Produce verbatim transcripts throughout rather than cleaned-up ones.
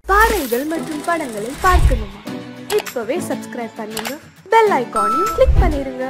பாடல்கள் மற்றும் படங்களை பார்க்கணுமா? இப்பவே சப்ஸ்கிரைப் பண்ணுங்க, பெல் ஐகானையும் கிளிக் பண்ணிருங்க.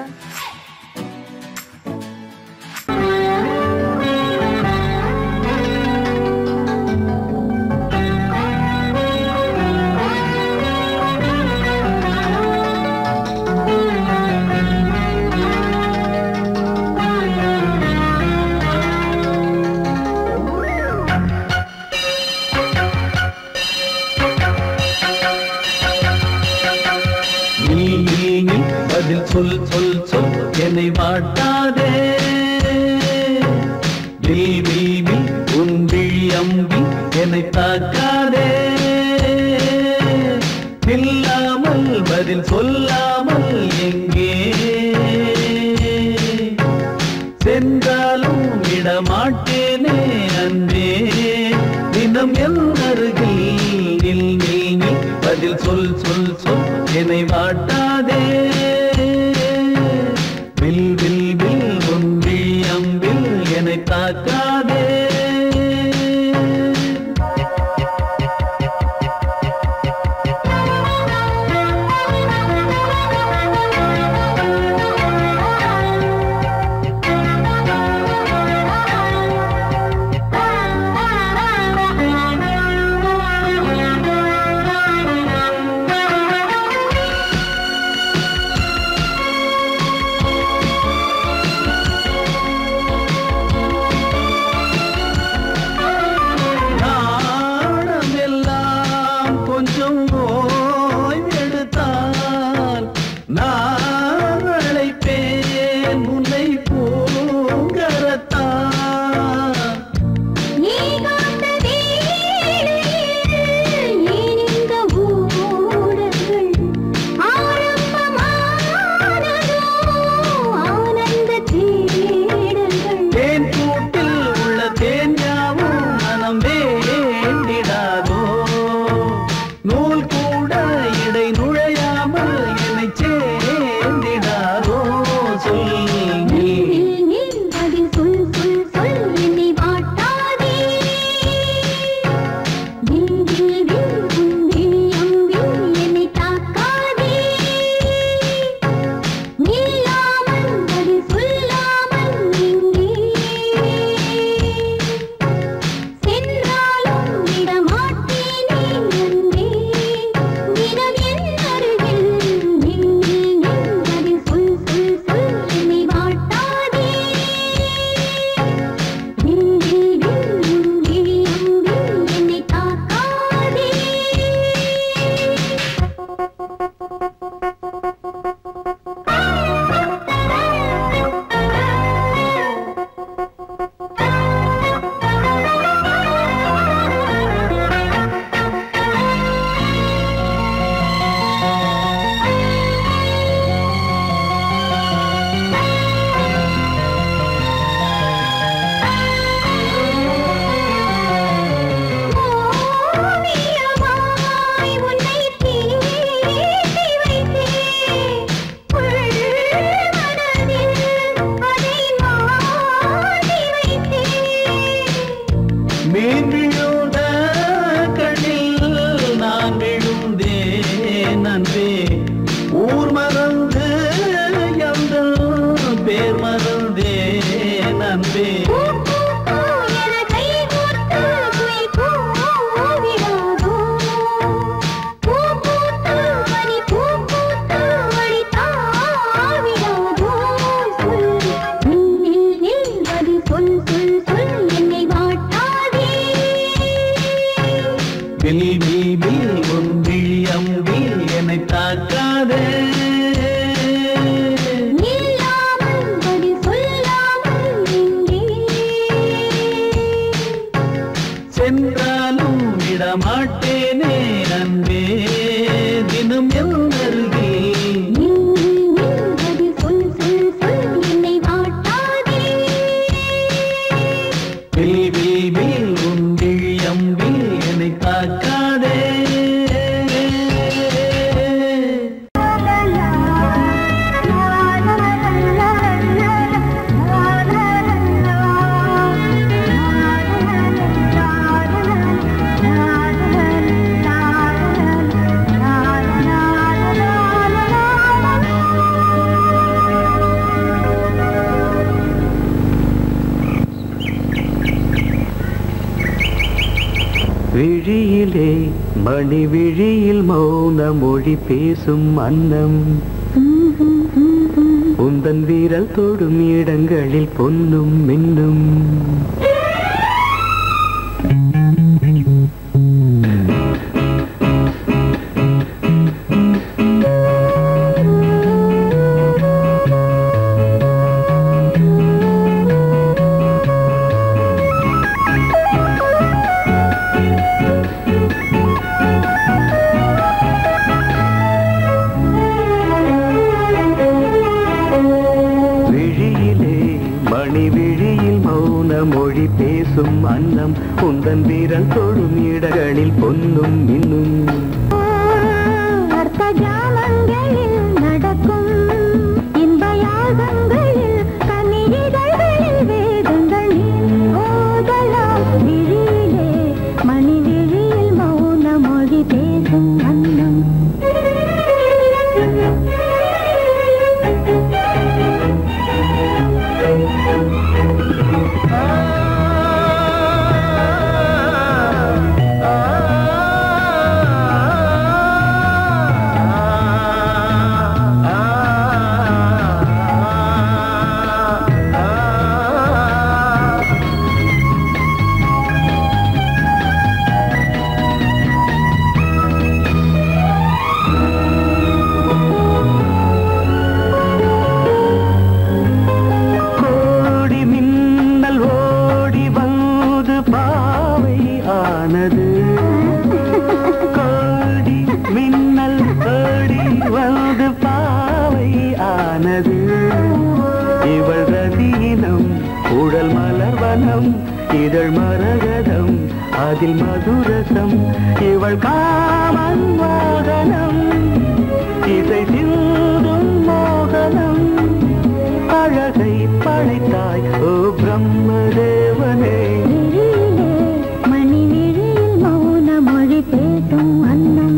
சொல் சொல் சொல் என்னை வாட்டாதே, தேவி உன் விழி அம்பி என்னை தாக்காதே, இல்லாமல் பதில் சொல்லாமல் எங்கே சென்றாலும் விடமாட்டேனே அன்பே, தினம் என் அருகில் நில் நில் நில், பதில் சொல் சொல் சொல் என்னை வாட்டாதே, வில் வில் வில் உன் விழி அம்பில் என்னை தாக்காதே. la விழியிலே மணி விழியில் மௌன மொழி பேசும் அன்னம் உந்தன் வீரல் தொடும் இடங்களில் பொன்னும் மின்னும் மொழி பேசும் அன்னம் உந்தன் வீரல் தொடும் இடங்களில் பொன்னும் மின்னும் அர்த்த ஜாமங்களில் நடக்கும் இன்ப யாகங்களில் கனிதழ்களில் வேதங்கள் ஓதலாம் விழியிலே மணி விழியில் மௌன மொழி பேசும் அன்னம் கோடி மின்னல் ஓடி வந்து பாவை ஆனது இவள் ரதியினம் உடல் மலர்வனம் இதழ் மரகதம் அதில் மதுரசம் இவள் காமன் மோகனம் இசை சிந்தும் மோகனம் அழகை படைத்தாய் ஓ பிரம்மதேவனே பேசும் அன்னம்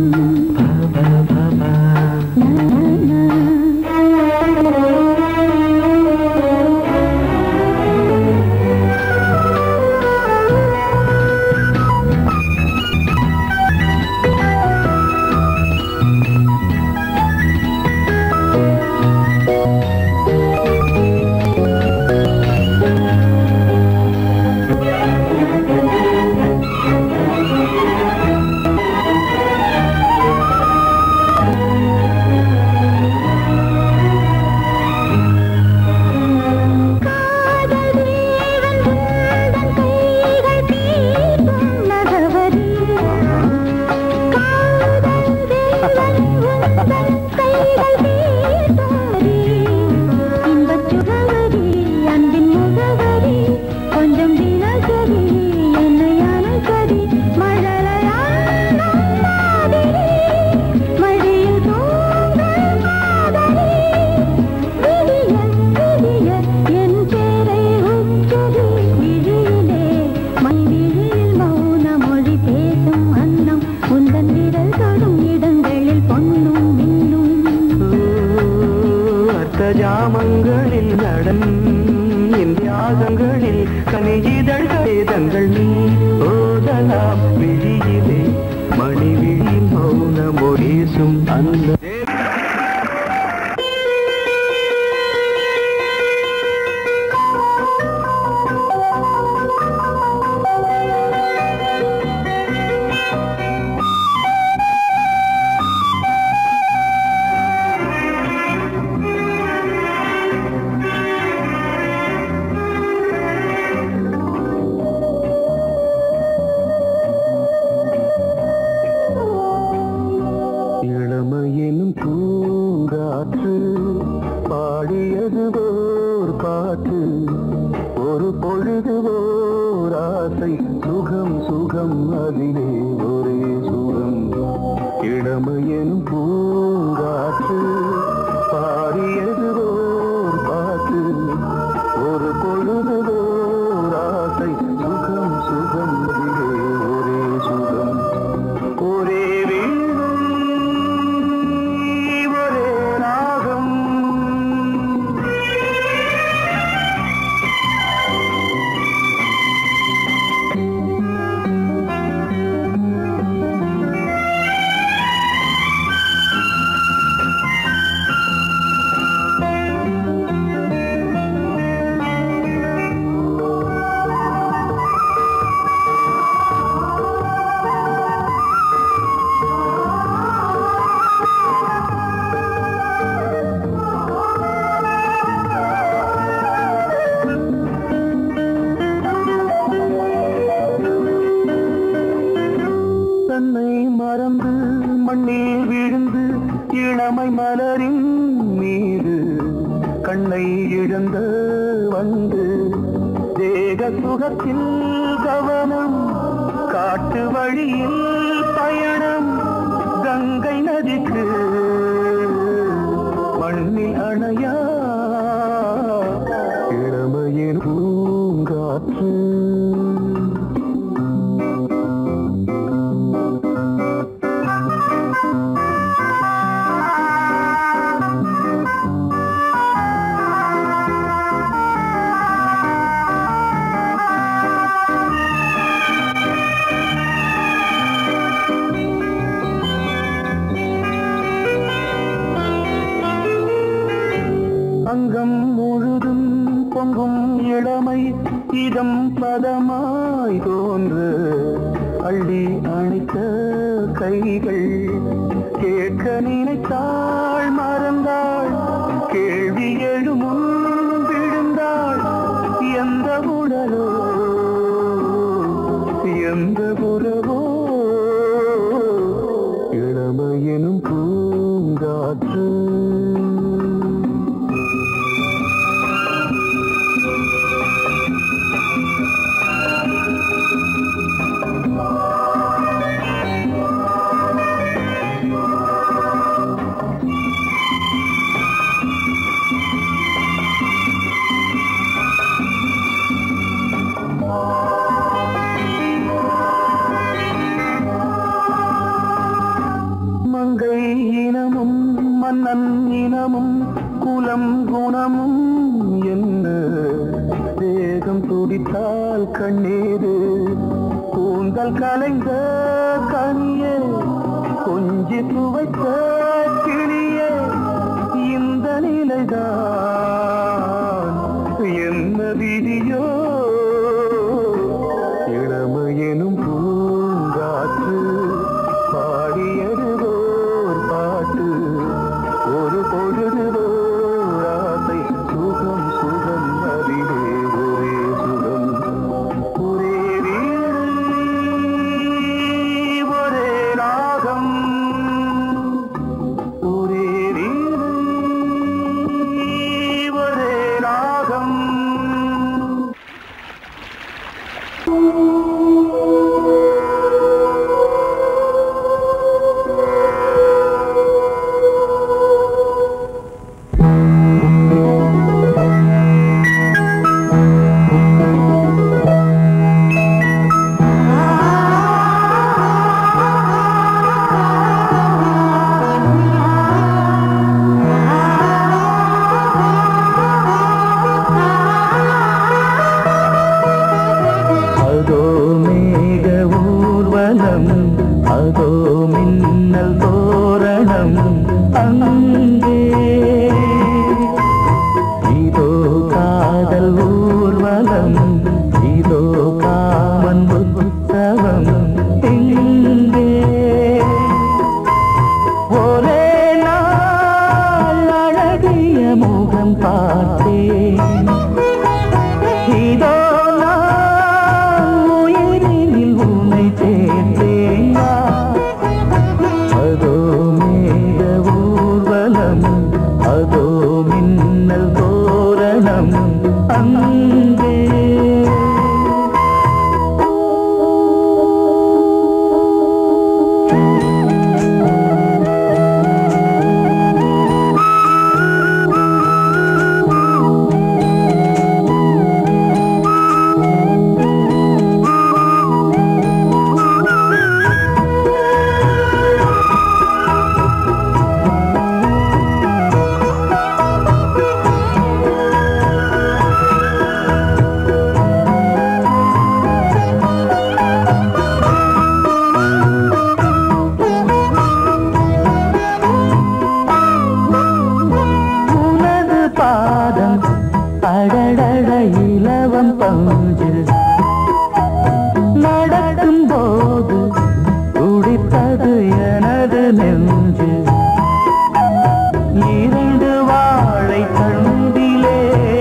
ஜாமங்களில் நடன் இந்தியாகங்களில் கனியிதழ் வேதங்கள் நீ ஓதலாம் விழியிலே மணி விழியில் மௌன மொழிசும் அந்த இளமையினும் பூங்காற்று பாடியது ஓர் பாட்டு ஒரு பொழுது ஓர் ஆசை சுகம் சுகம் அதிலே ஒரே சுகம் இளமையினும் பூங்காற்று பாடியது ஓர் பாட்டு ஒரு பொழுது ஓர் ஆசை சுகம் சுகம் அதிலே ஒரே சுகம் ஒரே மறந்து மண்ணில் விழுந்து இளமை மலரின் மீது கண்ணை இழந்த வந்து தேக சுகத்தில் கவனம் காட்டு வழியில் பயணம் கங்கை நதிக்கு மண்ணில் அணையா இளமையின் பூங்காற்று அங்கம் முழுதும் பொங்கும் இளமை இதம் பதமாய் தோன்று அள்ளி அணைத்த கைகள் கேட்க நினைத்தாள் மறந்தாள் கேள்வி எழுமுன் விழுந்தாள் எந்த உடலோ எந்த புறவோ இளமையெனும் பூங்காற்று மங்கை இனமும் மன்னன் இனமும் குலம் குணமும் என்ன தேகம் துடித்தால் கண்ணீரு கூந்தல் கலைந்த கனியே கொஞ்சி துவைத்த கிளியே இந்த நிலைதான் என்ன விதியோ இளமையெனும் பூங்காற்று பாடியதுவோர் பாட்டு ஒரு பொழுதுவோர் ஆசை சுகம் சுகம் அதிலே ஒரே சுகம் ஒரே வீடு ஒரே ராகம் ஒரே வீடு ஒரே ராகம் அதோ மேக ஊர்வலம் அதோ மின்னல் தோரணம் அங்கே இதோ காதல் ஊர்வலம் இதோ காமன் உற்சவம் இங்கே ஒரே நாள் அழகிய முகம் பார்த்தேன் இதோ அதோ மேக ஊர்வலம் அதோ மின்னல் தோரணம் அங்கே அடடட இலவம் பஞ்சில் நடக்கும் போது துடித்தது எனது நெஞ்சு இரண்டு வாழை தண்டிலே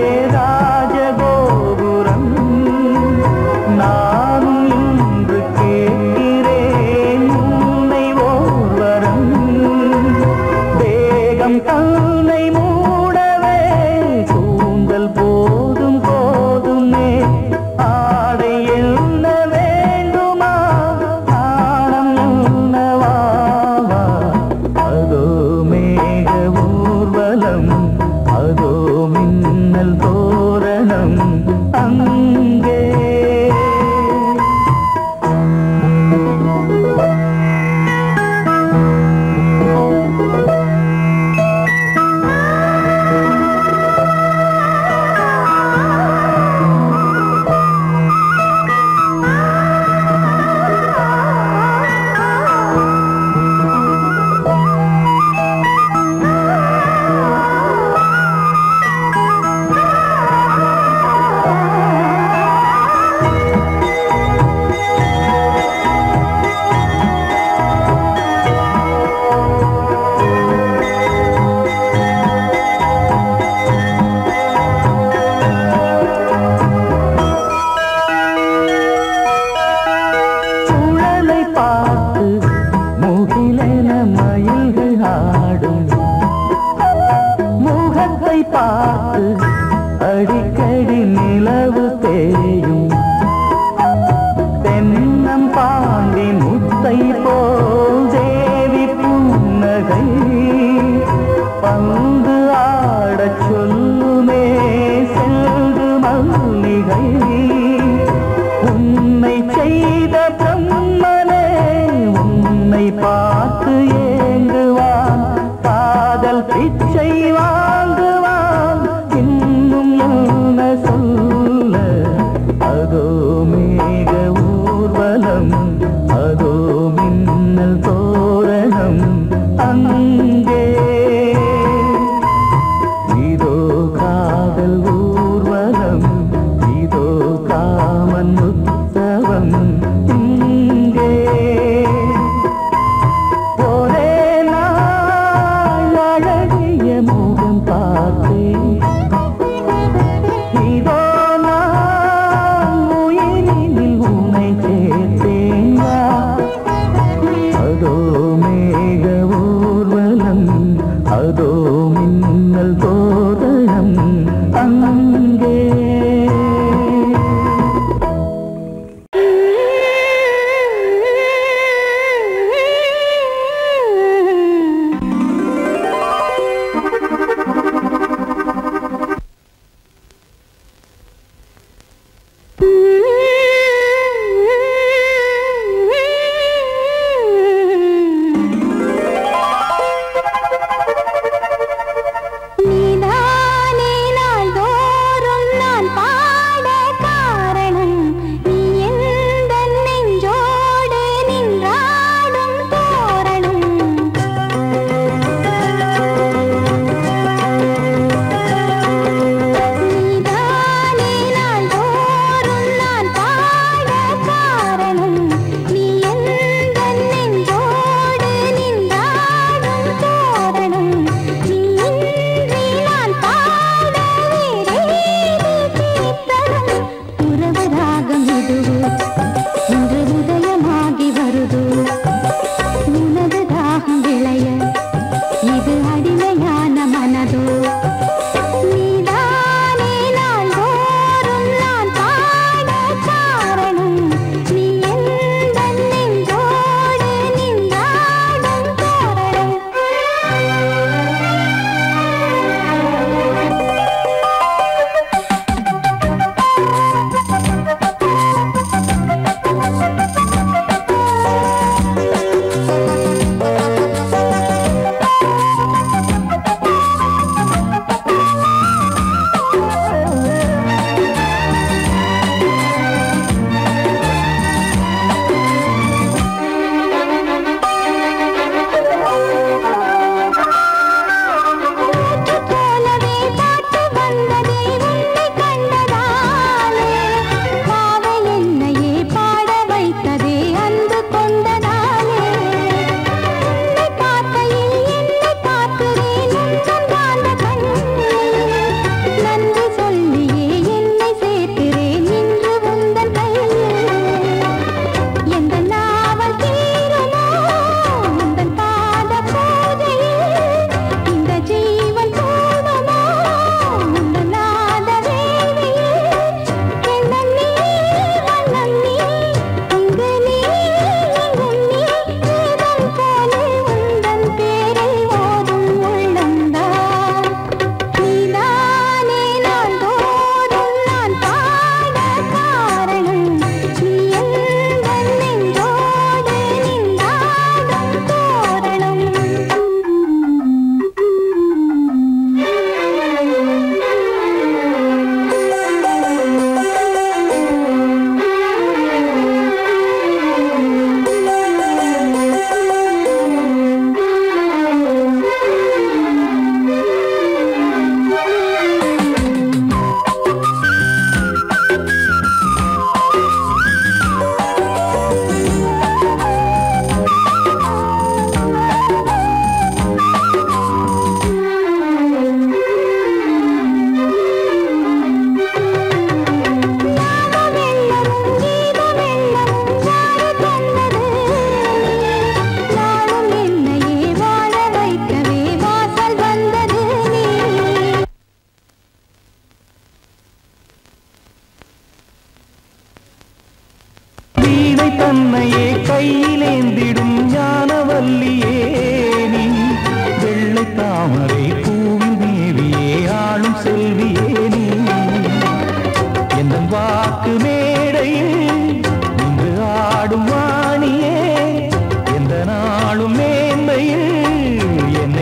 ராஜகோபுரம் நானும் இன்று கேட்கிறேன் உன்னை போல் தேவி புன்னகை பந்து ஆடச் சொல்லுமே செல்து மல்லிகை உன்னை செய்த பிரம்மனே உன்னை பார்த்து ஏங்குவான் காதல் பிச்சை வாங்குவான் இன்னும் என்ன சொல்ல அதோ மேக ஊர்வலம் அதோ மின்னல் தோரணம் அங்கே இதோ காதல் ஊர்வலம் இதோ காமன் உற்சவம் இங்கே ஒரே நாள் அழகிய முகம் பார்த்தேன் இதோ நான் உயிரினில் உன்னை சேர்த்தேன் அதோ மேக ஊர்வலம் அதோ மின்னல் தோரணம் அங்கே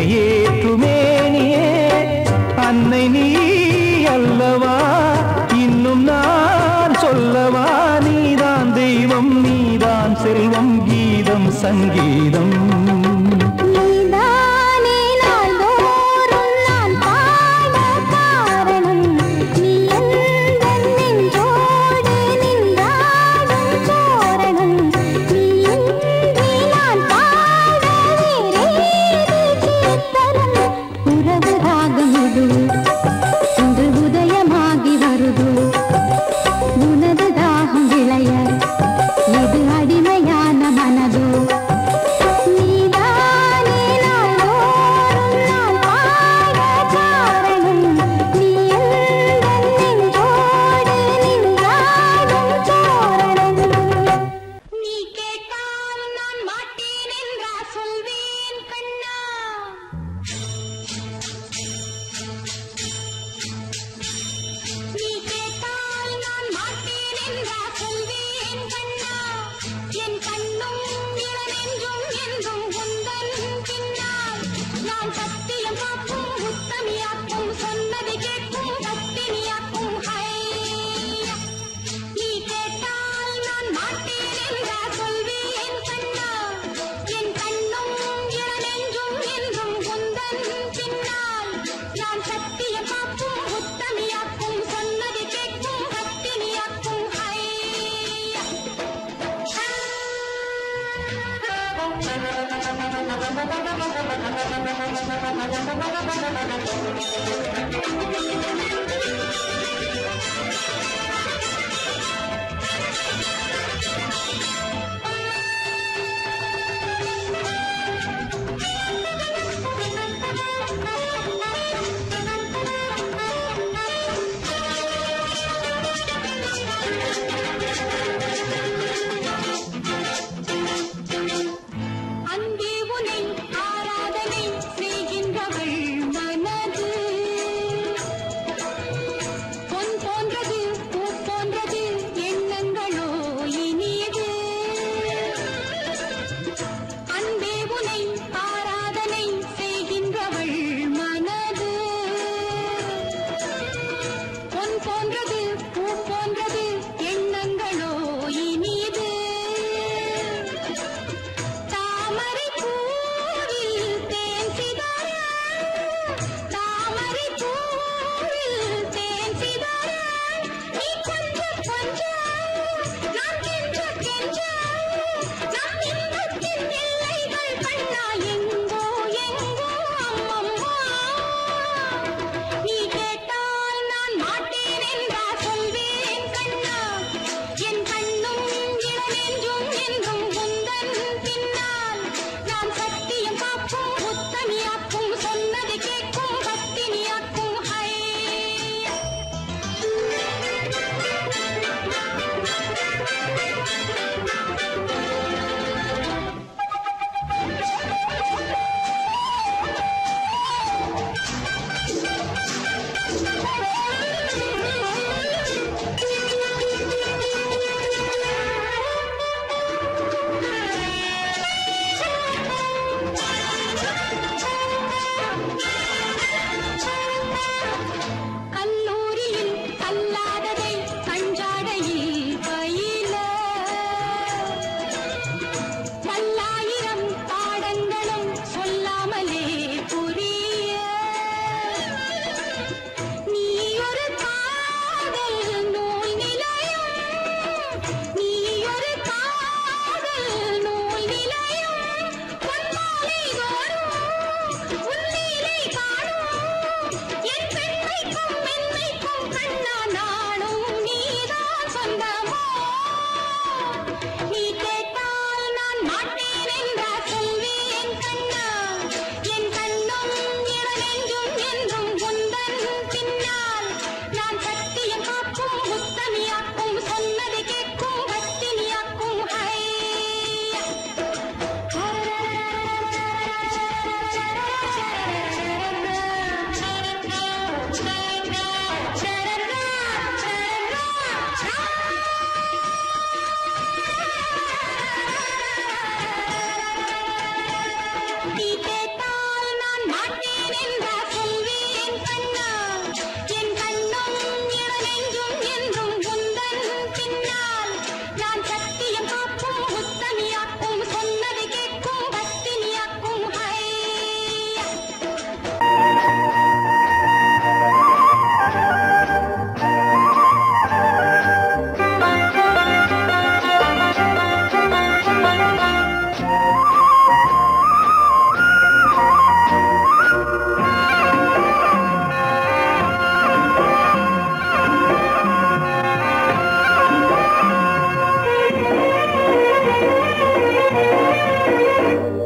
என்னை ஏற்றுமேனியே அன்னை நீ அல்லவா இன்னும் நான் சொல்லவா நீதான் தெய்வம் நீதான் செல்வம் கீதம் சங்கீதம்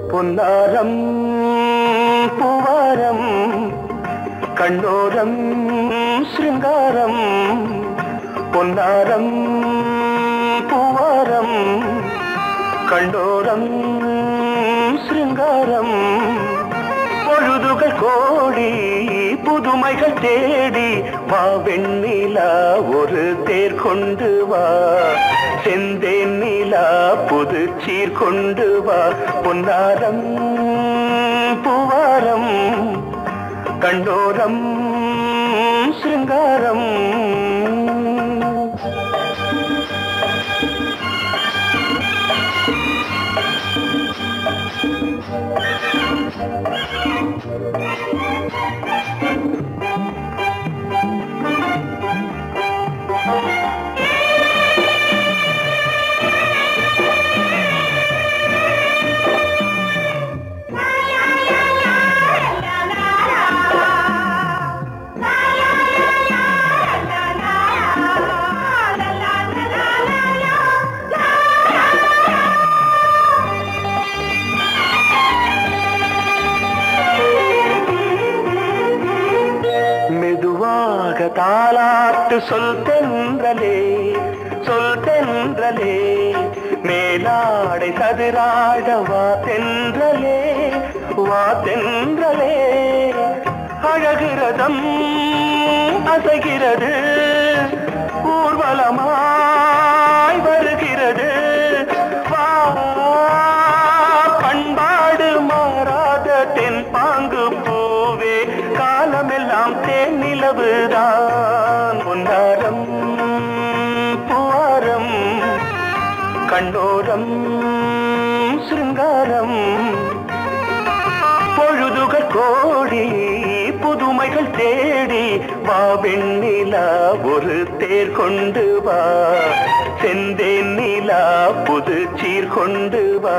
பொன்னாரம் பூவாரம் கண்ணோரம் சிருங்காரம் பொன்னாரம் பூவாரம் கண்டோரம் சிருங்காரம் பொழுதுகள் கோடி புதுமைகள் தேடி வா வெண்ணிலா ஒரு தேர் கொண்டு வா செந்தேன் நிலா புது சீர் கொண்டு வா பொன்னாரம் பூவாரம் கண்டோரம் சிருங்காரம் தாலாட்டு சொல் தென்றலே சொல் தென்றலே மேலாடை சதுராட வா தென்றலே வா தென்றலே அழகிறதம் அசைகிறது ஊர்வலமாய் வருகிறது வா பண்பாடு மாறாத தென் பாங்கு பூவே காலமெல்லாம் தேன் நிலவுதான் பொன்னாரம் பூவாரம் கண்ணோரம் சிருங்காரம் பொழுதுகள் கோடி புதுமைகள் தேடி வா வெண்ணிலா ஒரு தேர் கொண்டு வா செந்தேன் நிலா புது சீர் கொண்டு வா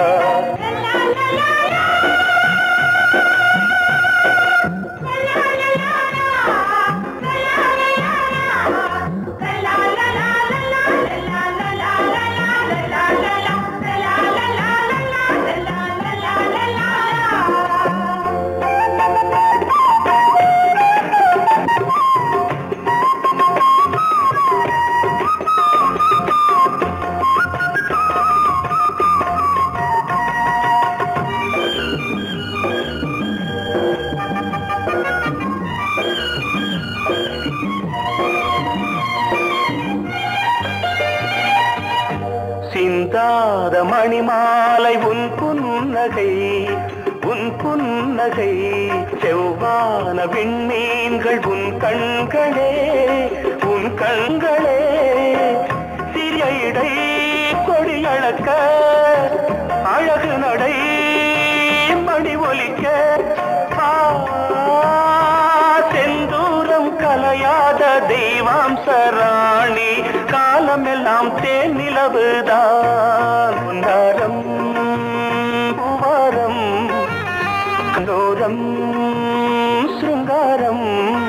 சிந்தாத மணிமாலை உன் புன்னகை உன் புன்னகை செவ்வான விண்மீன்கள் உன் கண்களே உன் கண்களே சிறிய இடை கொடியளக்க அழகு நடை மணி ஒலிக்க செந்தூரம் கலையாத தெய்வாம்சராணி காலமெல்லாம் தேன் நிலவுதான் பொன்னாரம் பூவாரம் கண்டோரம் சிருங்காரம்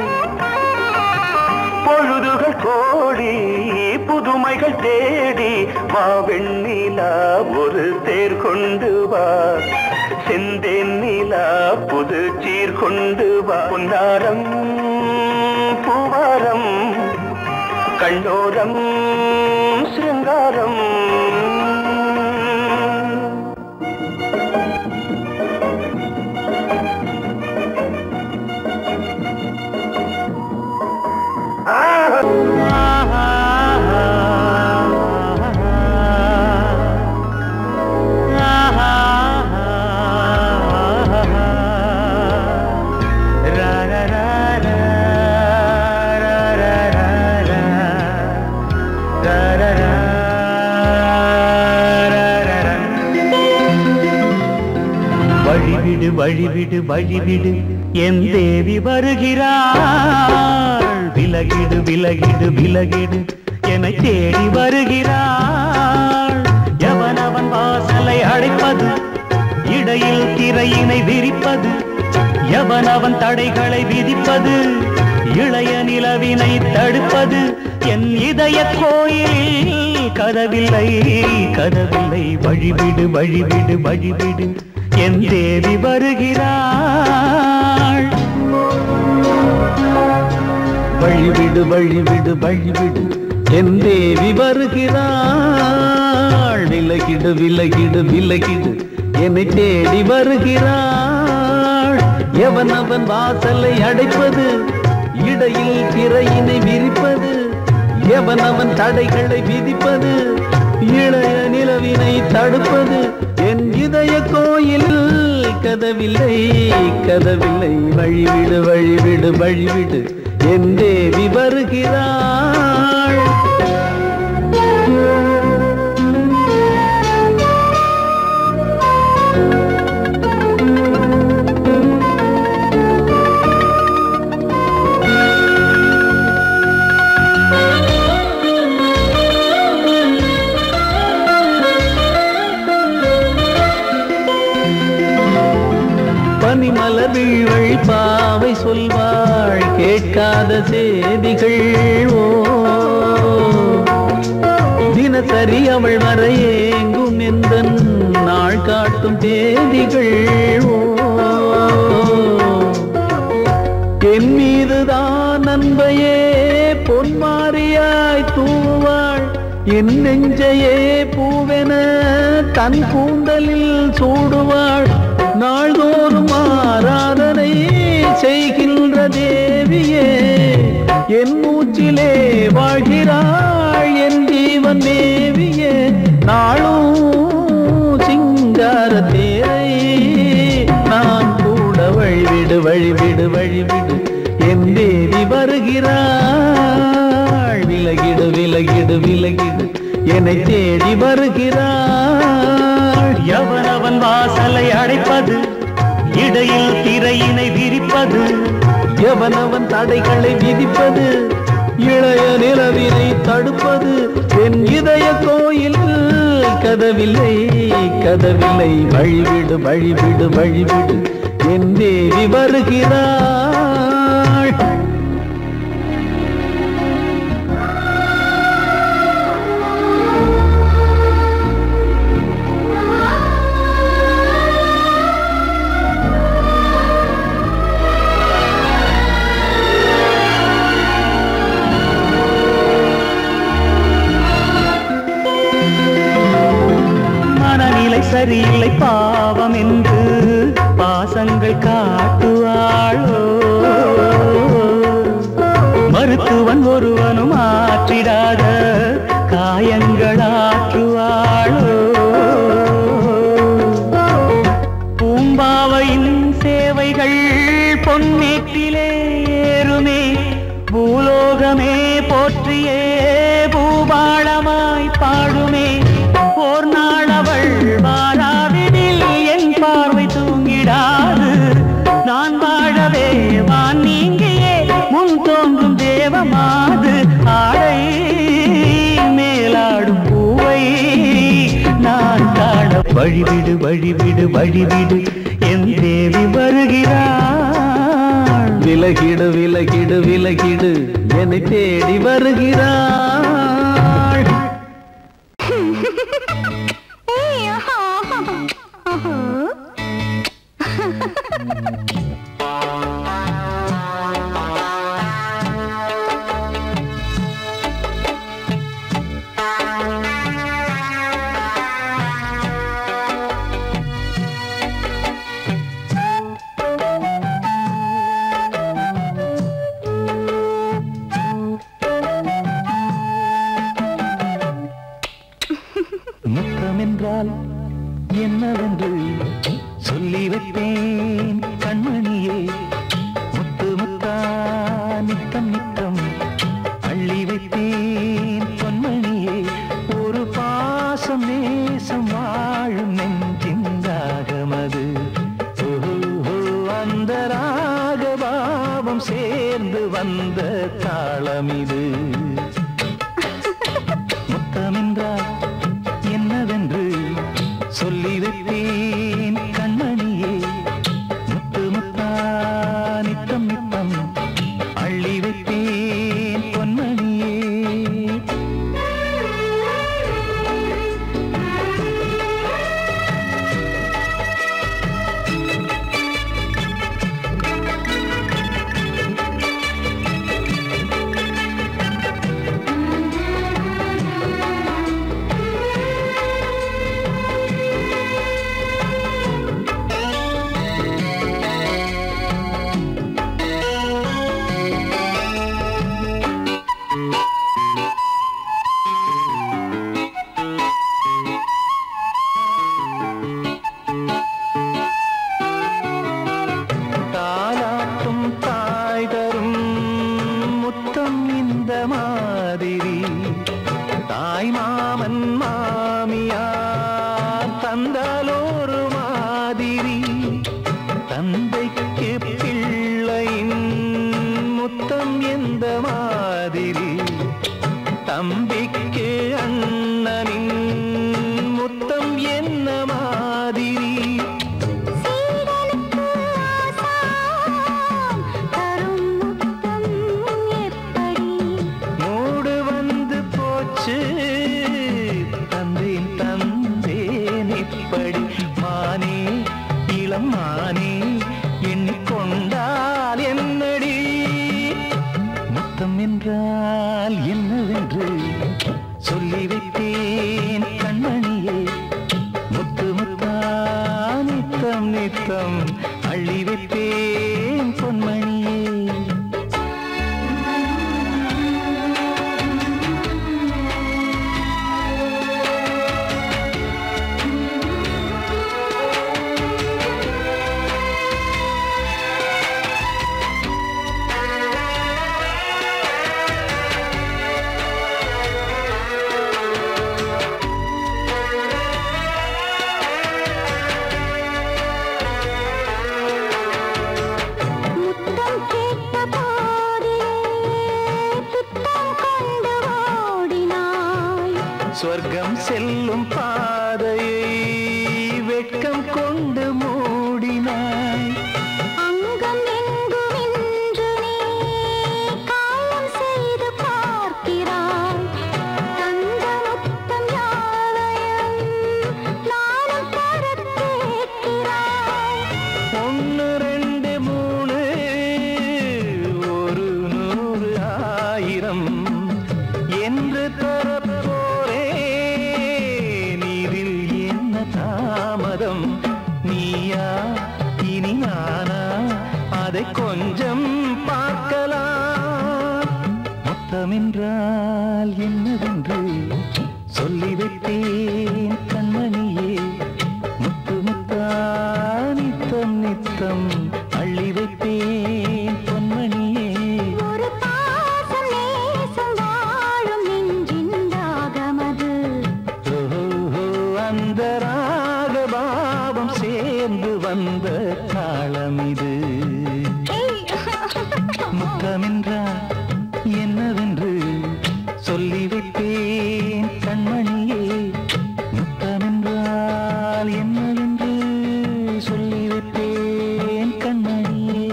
பொழுதுகள் கோடி புதுமைகள் தேடி வா வெண்ணிலா ஒரு தேர் கொண்டு வா செந்தேன் நிலா புது சீர் கொண்டு வா பொன்னாரம் பூவாரம் கண்டோரம் சிருங்காரம் வழிவிடு வழிவிடு வழிவிடு என் தேவி வருகிறாள் விலகிடு விலகிடு விலகிடு என்னை தேடி வருகிறாள் எவனவன் வாசலை அடைப்பது இடையில் திரையினை விரிப்பது எவனவன் தடைகளை விதிப்பது இளைய நிலவினை தடுப்பது என் இதய கோயிலில் கதவில்லை கதவில்லை வழிவிடு வழிவிடு வழிவிடு என் தேவி வருகிறாள். வழிவிடு வழிவிடு வழிவிடு என் தேவி வருகிறாள். விலகிடு விலகிடு விலகிடு என்னை தேடி வருகிறாள். எவன் அவன் வாசலை அடைப்பது, இடையில் திரையினை விரிப்பது, எவன் அவன் தடைகளை விதிப்பது, இளைய நிலவினை தடுப்பது. என் இதய கோயில் கதவில்லை கதவில்லை. வழிவிடு வழிவிடு வழிவிடு என் தேவி வருகிறாள். பனிமலர் வீழ்வள் பாவை சொல்வாள் கேட்காத செய்திகள். ஓ தினசரி அவள் வர ஏங்கும் எந்த நாள் காட்டும் தேதிகள். ஓ என் மீதுதான் அன்பையே பொன்மாரியாய் தூவாள். என் நெஞ்சையே பூவென தன் கூந்தலில் சூடுவாள். நாள்தோறும் ஆராதனை செய்கின்ற தேவியே என் மூச்சிலே வாழ்கிறாள். என் ஜீவன் தேவியே நாளும் சிங்கார தேரை நான் கூட. வழிவிடு வழிவிடு வழிவிடு என் தேவி வருகிறாள். விலகிடு விலகிடு விலகிடு என்னை தேடி வருகிறாள். எவனவன் வாசலை அடைப்பது, இடையில் திரையினை விரிப்பது, எவனவன் தடைகளை விதிப்பது, இளைய நிலவினை தடுப்பது. என் இதய கோயில் கதவில்லை கதவில்லை. வழிவிடு வழிவிடு வழிவிடு என் தேவி வருகிறாள். சரியில்லை பாவம் என்று பாசங்கள் காட்டுவாளோ. மருத்துவன் ஒருவனும் ஆற்றிடாத காயங்களாற்றுவாளோ. பூம்பாவையின் சேவைகள் பொன்னேற்றிலே ஏறுமே. பூலோகமே போற்றியே பூபாளமாய் பாடுமே. ஓர் நாள் அவள் வாராவிடில் என் பார்வை தூங்கிடாது. நான் வாழவே வான் நீங்கியே முன் தோன்றும் தேவமாது. ஆடை மேலாடும் பூவை நான் காண. வழிவிடு வழிவிடு வழிவிடு என் தேவி வருகிறாள். விலகிடு விலகிடு விலகிடு என்னை தேடி வருகிறாள். முத்தமென்றால் என்னவென்று சொல்லி வைப்பேன் கண்மணியே. முத்து முத்தா நித்தம் நித்தம் அள்ளி வைப்பேன் பொன்மணியே. ஒரு பாசம் நேசம் வாழும் நெஞ்சின் ராகமது. அந்த ராகபாவம் சேர்ந்து வந்த தாளமிது. முத்தமென்றால் என்னவென்று சொல்லி வைப்பேன் கண்மணியே. முத்து முத்தா நித்தம் நித்தம் அள்ளி வைப்பேன் பொன்மணியே. தந்தைக்கு பிள்ளையின் முத்தம் எந்த மாதிரி, தம்பிக்கு அண்ணனின் முத்தம் என்ன மாதிரி, மூடு வந்து போச்சு தந்தேன் தந்தேன் இப்படி. மானே இளம் மானே எண்ணிக்கொண்டால் என்னடி, முத்தம் என்றால் என்னவென்று சொல்லி வைத்தேன் கண்மணியே. முத்து முத்தா நித்தம் நித்தம் அள்ளி வைத்தேன் பொன்மணியே. சொர்க்கம் செல்லும் பாதையை வெட்கம் கொண்டு மூடினாய். அங்கம் எங்குமென்று நீ காயம் செய்து பார்க்கிறாய். தந்த முத்தம் யாவையும் நானும் தர கேட்கிறாய். ஒன்று ரெண்டு மூணு ஒரு நூறு ஆயிரம் என்று தரப்போரே. நீரில் என்ன தாமதம், நீயா இனி நானா அதை கொஞ்சம் பார்க்கலாம். முத்தமென்றால் என்னவென்று சொல்லி வைத்தேன் கண்மணியே. முத்து முத்தா நித்தம் நித்தம் அள்ளி வைத்தேன் பொன்மணியே. ஒரு பாசம் நேசம் வாழும் நெஞ்சின் ராகமது. ஓஹோ, அந்த ராகபாவம் சேர்ந்து வந்த தாளம் இது. முத்தமென்றால் என்னவென்று சொல்லி வைத்தேன் கண்மணியே. முத்தமென்றால் என்னவென்று சொல்லி வைத்தேன் கண்மணியே.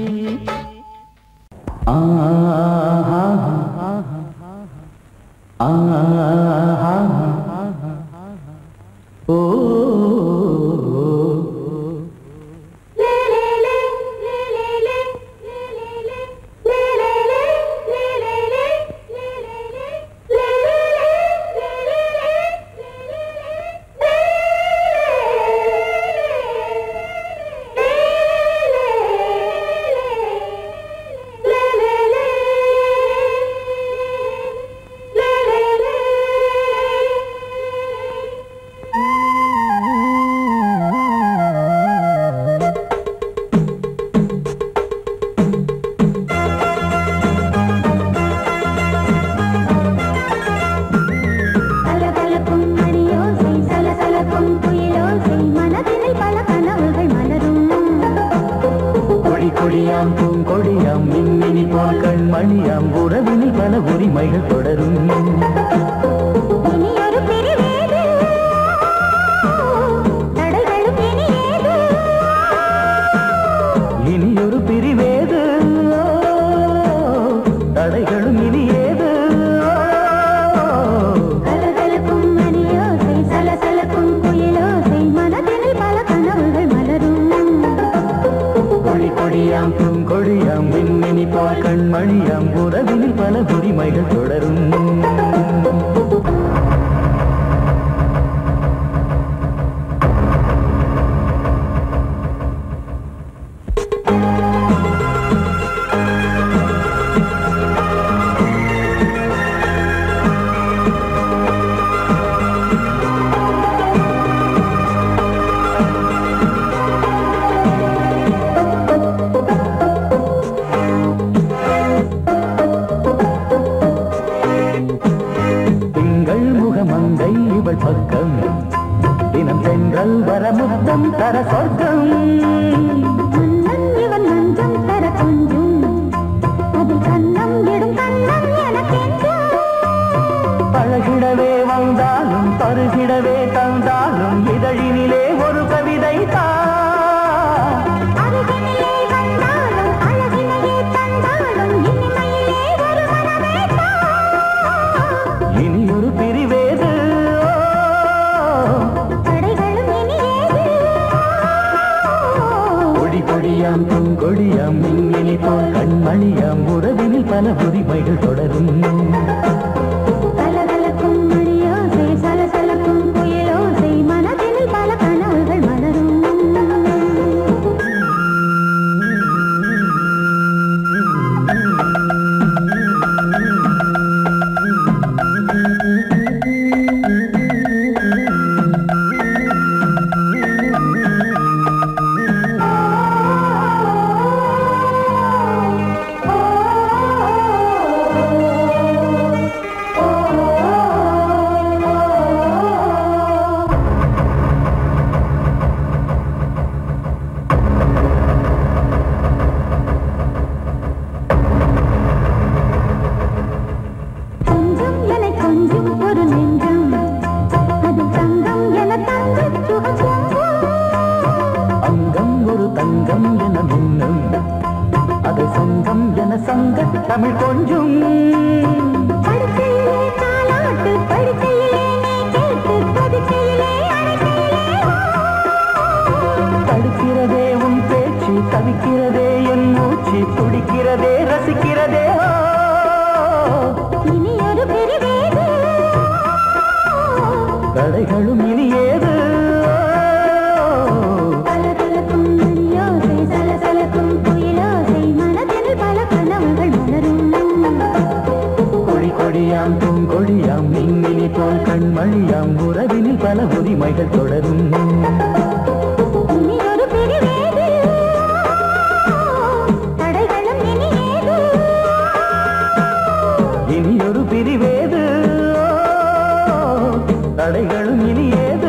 ஆஹா ஆஹா ஓ கொடியாம் பூங்கொடியாம் மின்மினி போல் கண்மணியாம் உறவினில் பல உரிமைகள் தொடரும். இனியொரு பிரிவேது தடைகளும் இனியேது. இனியொரு பிரிவேது தடைகளும் இனியேது. கலகலக்கும் மணியோசை சலசலக்கும் குயிலோசை மனதினில் பல கனவுகள் மலரும். கொடி கொடியாம் பூங்கொடியாம் மின்மினி போல் கண்மணியாம் உறவினில் பல உரிமைகள் தொடரும். கொடியாம் பூங்கொடியாம் மின்மினி போல் கண்மணியாம் உறவினில் பல உரிமைகள் தொடரும் கலகலக்கும் மணியோசை சலசலக்கும் குயிலோசை மனதினில் பல கனவுகள் மலரும் தமிழ் கொஞ்சம் படுக்கையிலே தாலாட்டு படுக்கையிலே நீ கேட்டு படுக்கையிலே தடுக்கிறதே உன் பேச்சு தவிக்கிறதே என் மூச்சு துடிக்கிறதே ரசிக்கிறதே இனி ஒரு பிரிவேது தடைகளும் இனி ஏது கலகலக்கும் மணியோசை சலசலக்கும் குயிலோசை மனதில் பல கனவுகள் மலரும் கொடி கொடியாம் பூங்கொடியாம் மின்மினி போல் கண்மணியாம் உறவினில் பல உரிமைகள் தொடரும் இனி ஒரு பிரிவேது தடைகளும் இனி ஏது இனி ஒரு பிரிவேது தடைகளும் இனி ஏது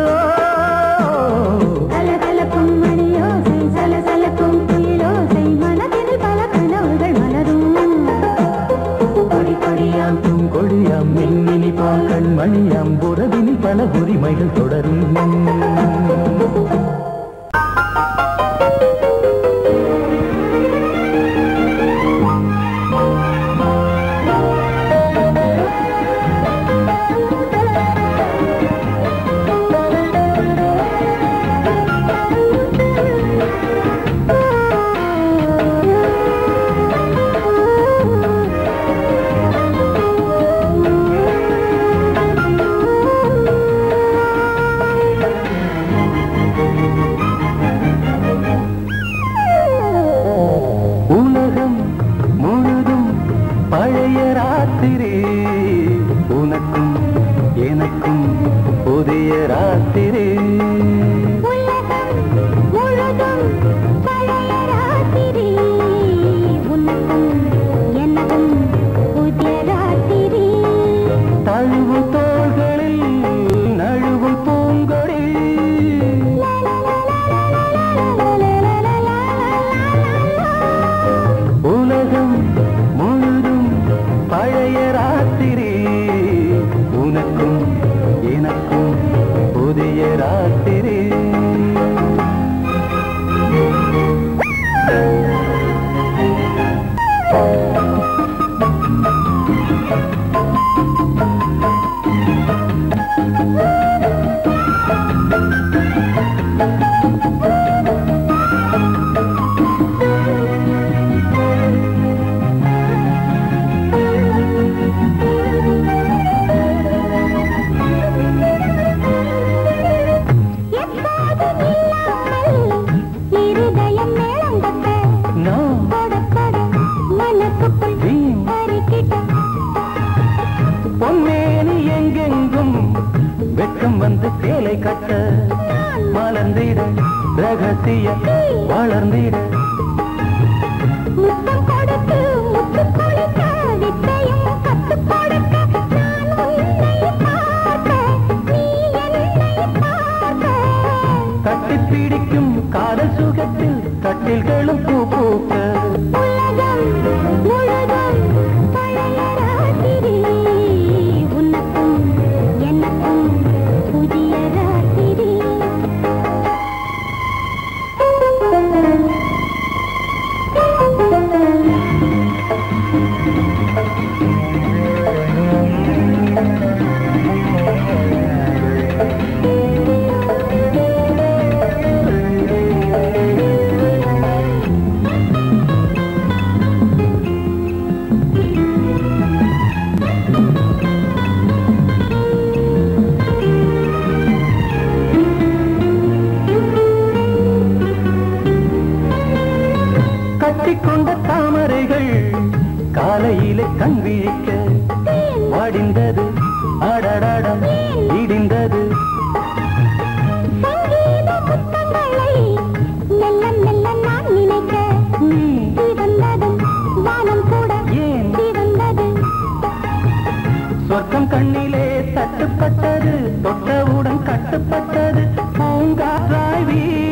கலகலக்கும் மணியோசை சலசலக்கும் குயிலோசை மனதில் பல கனவுகள் மலரும் கொடி கொடியாம் பூங்கொடியாம் மின்மினி போல் கண்மணியாம் உறவினில் பல உரிமைகள் தொடரும் வந்து சேலை கட்ட மலர்ந்திட ரகசிய வளர்ந்திட முத்தம் கொடுத்து முத்து கொடுக்க வித்தையும் கத்து கொடுக்க நான் உன்னை பார்க்க நீ என்னை பார்க்க கட்டி பிடிக்கும் காதல் சுகத்தில் கட்டில்களும் பூ பூக்க உலகம் முழுதும் பழைய ராத்திரி உனக்கும் எனக்கும் புதிய ராத்திரி கட்டிக்கொண்ட தாமரைகள் காலையிலே கண் விழிக்க வாடிந்தது ஆடடாடம் இடிந்தது சங்கீத முத்தங்களை மெல்ல மெல்ல நான் நினைக்க சிவந்ததும் வானம் கூட ஏன் சிவந்தது சொர்க்கம் கண்ணிலே தட்டுப்பட்டது தொட்டவுடன் கட்டுப்பட்டது பூங்காற்றாய் வீ